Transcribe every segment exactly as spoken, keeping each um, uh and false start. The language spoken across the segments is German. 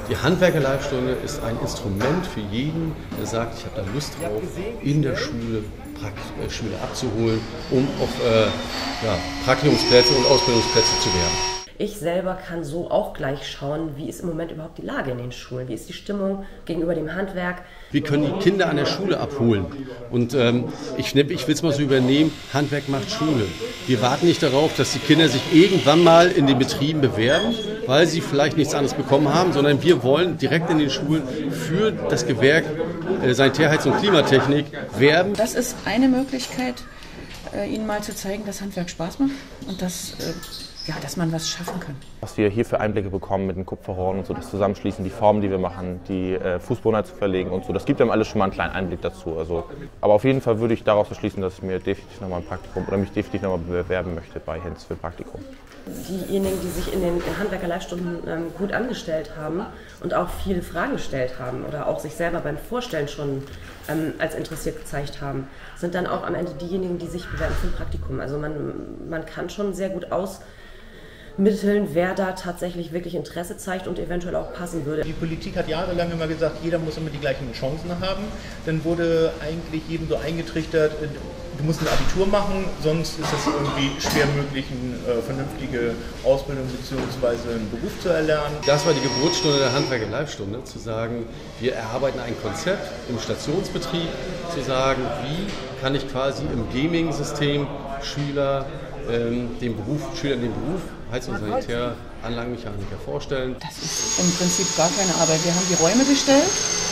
Die Handwerker-Leibstunde ist ein Instrument für jeden, der sagt, ich habe da Lust drauf, in der Schule Prakt Schüler abzuholen, um auf äh, ja, Praktikumsplätze und Ausbildungsplätze zu werden. Ich selber kann so auch gleich schauen, wie ist im Moment überhaupt die Lage in den Schulen, wie ist die Stimmung gegenüber dem Handwerk. Wir können die Kinder an der Schule abholen und ähm, ich, ich will es mal so übernehmen, Handwerk macht Schule. Wir warten nicht darauf, dass die Kinder sich irgendwann mal in den Betrieben bewerben, weil sie vielleicht nichts anderes bekommen haben, sondern wir wollen direkt in den Schulen für das Gewerk äh, Sanitär, Heiz- und Klimatechnik werben. Das ist eine Möglichkeit, äh, Ihnen mal zu zeigen, dass Handwerk Spaß macht und dass äh, Ja, dass man was schaffen kann. Was wir hier für Einblicke bekommen mit den Kupferrohren und so, das Zusammenschließen, die Formen, die wir machen, die äh, Fußboden zu verlegen und so, das gibt einem alles schon mal einen kleinen Einblick dazu. Also, aber auf jeden Fall würde ich daraus schließen, dass ich mir definitiv nochmal ein Praktikum oder mich definitiv nochmal bewerben möchte bei Hinz für ein Praktikum. Diejenigen, die sich in den Handwerker-Leibstunden ähm, gut angestellt haben und auch viele Fragen gestellt haben oder auch sich selber beim Vorstellen schon ähm, als interessiert gezeigt haben, sind dann auch am Ende diejenigen, die sich bewerben für ein Praktikum. Also man, man kann schon sehr gut aus Mitteln, wer da tatsächlich wirklich Interesse zeigt und eventuell auch passen würde. Die Politik hat jahrelang immer gesagt, jeder muss immer die gleichen Chancen haben. Dann wurde eigentlich jedem so eingetrichtert, du musst ein Abitur machen, sonst ist es irgendwie schwer möglich, eine äh, vernünftige Ausbildung bzw. einen Beruf zu erlernen. Das war die Geburtsstunde der Handwerker-Leibstunde, zu sagen, wir erarbeiten ein Konzept im Stationsbetrieb, zu sagen, wie kann ich quasi im Gaming-System Schüler ähm, den Beruf, Schüler in den Beruf Heiz- und Sanitär, Anlagenmechaniker vorstellen. Das ist im Prinzip gar keine Arbeit. Wir haben die Räume bestellt,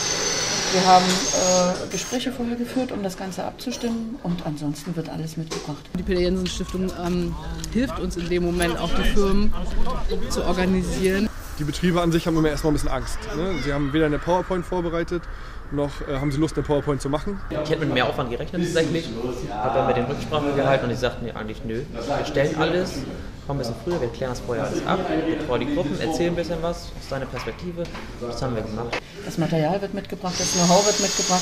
wir haben äh, Gespräche vorher geführt, um das Ganze abzustimmen und ansonsten wird alles mitgebracht. Die Peter Jensen Stiftung ähm, hilft uns in dem Moment auch, die Firmen zu organisieren. Die Betriebe an sich haben immer erstmal ein bisschen Angst. Ne? Sie haben weder eine PowerPoint vorbereitet, noch äh, haben sie Lust, eine PowerPoint zu machen. Ich hätte mit mehr Aufwand gerechnet tatsächlich, habe dann mit den Rücksprachen gehalten und die sagten mir eigentlich nö. Wir stellen alles, kommen ein bisschen früher, wir klären das vorher alles ab, betreuen die Gruppen, erzählen ein bisschen was aus deiner Perspektive. Das haben wir gemacht. Das Material wird mitgebracht, das Know-how wird mitgebracht.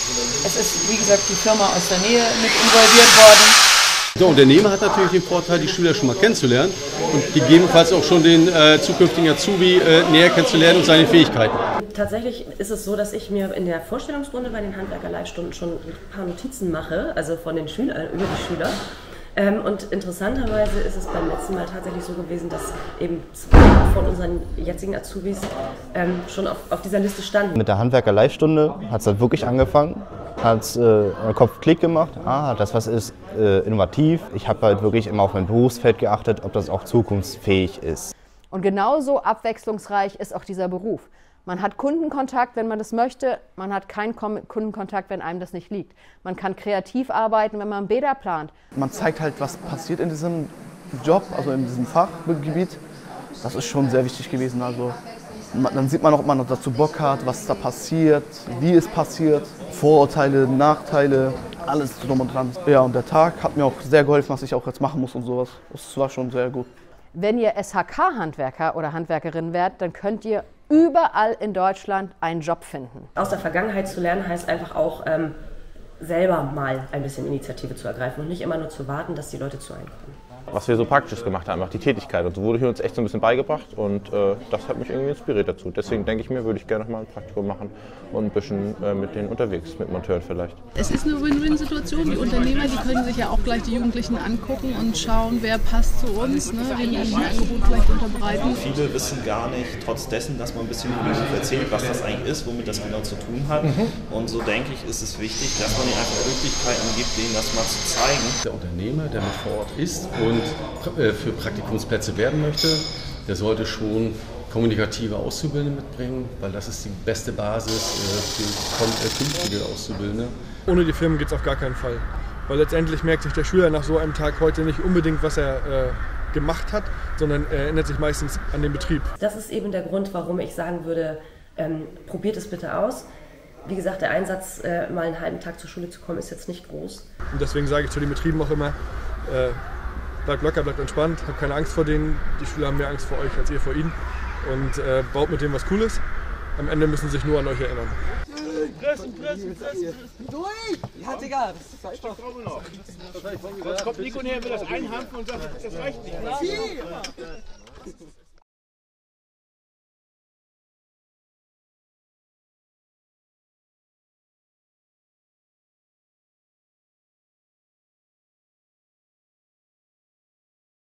Es ist, wie gesagt, die Firma aus der Nähe mit involviert worden. Der Unternehmer hat natürlich den Vorteil, die Schüler schon mal kennenzulernen und gegebenenfalls auch schon den äh, zukünftigen Azubi äh, näher kennenzulernen und seine Fähigkeiten. Tatsächlich ist es so, dass ich mir in der Vorstellungsrunde bei den Handwerker-Leibstunden schon ein paar Notizen mache, also von den Schülern, über die Schüler. Ähm, und interessanterweise ist es beim letzten Mal tatsächlich so gewesen, dass eben zwei von unseren jetzigen Azubis ähm, schon auf, auf dieser Liste standen. Mit der Handwerker-Leibstunde hat es dann wirklich angefangen, hat äh, im Kopf Klick gemacht, ah, das was ist äh, innovativ. Ich habe halt wirklich immer auf mein Berufsfeld geachtet, ob das auch zukunftsfähig ist. Und genauso abwechslungsreich ist auch dieser Beruf. Man hat Kundenkontakt, wenn man das möchte, man hat keinen Kundenkontakt, wenn einem das nicht liegt. Man kann kreativ arbeiten, wenn man Bäder plant. Man zeigt halt, was passiert in diesem Job, also in diesem Fachgebiet. Das ist schon sehr wichtig gewesen. Also, dann sieht man auch, ob man noch dazu Bock hat, was da passiert, wie es passiert, Vorurteile, Nachteile, alles drum und dran. Ja, und der Tag hat mir auch sehr geholfen, was ich auch jetzt machen muss und sowas. Das war schon sehr gut. Wenn ihr S H K-Handwerker oder Handwerkerin werdet, dann könnt ihr überall in Deutschland einen Job finden. Aus der Vergangenheit zu lernen heißt einfach auch, ähm, selber mal ein bisschen Initiative zu ergreifen und nicht immer nur zu warten, dass die Leute zu einem kommen. Was wir so praktisch gemacht haben, auch die Tätigkeit. Und so wurde hier uns echt so ein bisschen beigebracht und äh, das hat mich irgendwie inspiriert dazu. Deswegen denke ich mir, würde ich gerne noch mal ein Praktikum machen und ein bisschen äh, mit denen unterwegs, mit Monteuren vielleicht. Es ist eine Win-Win-Situation. Die Unternehmer, die können sich ja auch gleich die Jugendlichen angucken und schauen, wer passt zu uns, ne, wen wir ein Angebot vielleicht unterbreiten. Viele wissen gar nicht, trotz dessen, dass man ein bisschen über Beruf erzählt, was das eigentlich ist, womit das genau zu tun hat. Mhm. Und so denke ich, ist es wichtig, dass man ihnen einfach Möglichkeiten gibt, denen das mal zu zeigen. Der Unternehmer, der mit vor Ort ist und für Praktikumsplätze werben möchte, der sollte schon kommunikative Auszubildende mitbringen, weil das ist die beste Basis für künftige Auszubildende. Ohne die Firmen geht es auf gar keinen Fall, weil letztendlich merkt sich der Schüler nach so einem Tag heute nicht unbedingt, was er äh, gemacht hat, sondern er erinnert sich meistens an den Betrieb. Das ist eben der Grund, warum ich sagen würde, ähm, probiert es bitte aus. Wie gesagt, der Einsatz, äh, mal einen halben Tag zur Schule zu kommen, ist jetzt nicht groß. Und deswegen sage ich zu den Betrieben auch immer, äh, bleibt locker, bleibt entspannt, habt keine Angst vor denen. Die Schüler haben mehr Angst vor euch als ihr vor ihnen. Und äh, baut mit dem was Cooles. Am Ende müssen sie sich nur an euch erinnern. Pressen, pressen, pressen! Durch! Ja, Digga, das ist doch noch. Sonst kommt Nico näher, will das einhampfen und sagt, das reicht nicht.